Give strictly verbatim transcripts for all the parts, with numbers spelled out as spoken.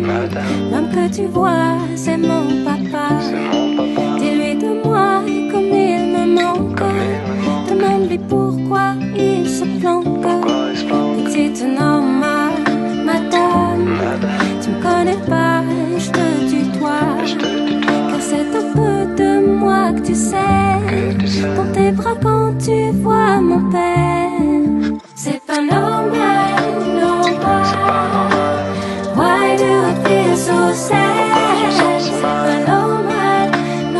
L'homme que tu vois, c'est mon papa. Dis-lui de moi comme il me manque. Demande-lui pourquoi il se planque. Petite normale, madame, tu me connais pas, je te tutoie. Car c'est un peu de moi que tu sais. Dans tes bras quand tu vois mon père. C'est pas normal, normal. Why do I feel so sad? C'est pas normal,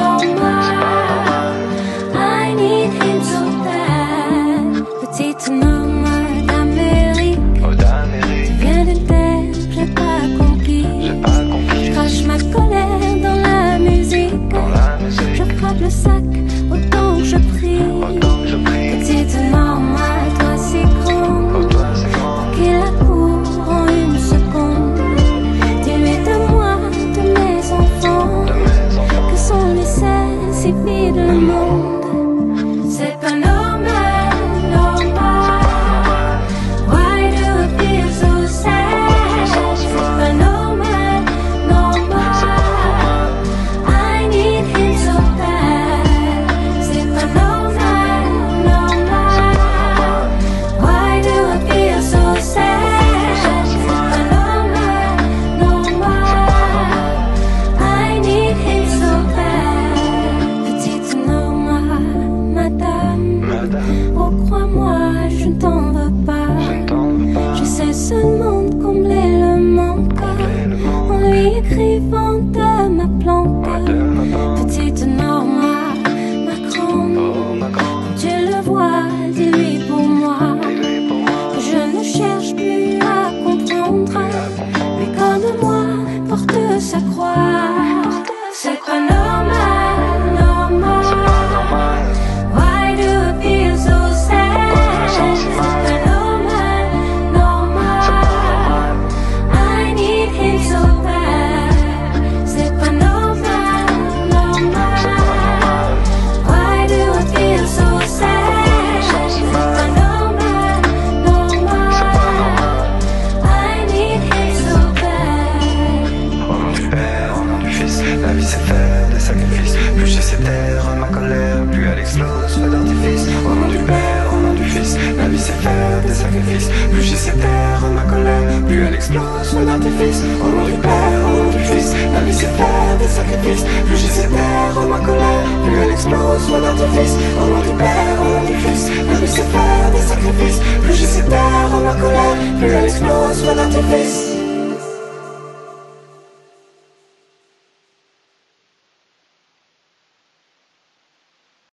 normal. I need him so bad. Petite normale d'Amérique. Tu viens d'une terre que j'ai pas conquis. Je crache ma colère dans la musique. Je frappe le sac autant que je prie. Petite normale, toi si grande, qu'il la court en une seconde. Dis-lui de moi, de mes enfants, que sont les seuls si vides le monde. C'est pas normal, normal. Why do I feel so sad? C'est pas normal, normal. I need him so bad. C'est pas normal, normal. Why do I feel so sad? C'est pas normal, normal. I need him so bad. Petite normale, madame. Oh, crois-moi, je ne t'en veux pas. Je sais seulement de combler le manque en lui écrivant de ma planque. Petite normale, ma grande, comme tu le vois, dis-lui pour moi que je ne cherche plus à comprendre. Lui comme moi porte sa croix. C'est pas normal, normal. Why do I feel so sad? C'est pas normal, normal. I need him so bad. C'est pas normal, normal. Why do I feel so sad? C'est pas normal, normal. I need him so bad. Au nom du Père, au nom du Fils, la vie c'est faire des sacrifices. Plus j'essaie de taire ma colère, plus elle explose, feu d'artifice. Au nom du Père, au nom du Fils, la vie c'est faire des sacrifices. Plus j'essaie de taire ma colère, plus elle explose, feu d'artifice. Au nom du Père, au nom du Fils, la vie c'est faire des sacrifices. Plus j'essaie de taire ma colère, plus elle explose, feu d'artifice. Au nom du Père, au nom du Fils, la vie c'est faire des sacrifices. Plus j'essaie de taire ma colère, plus elle explose, feu d'artifice.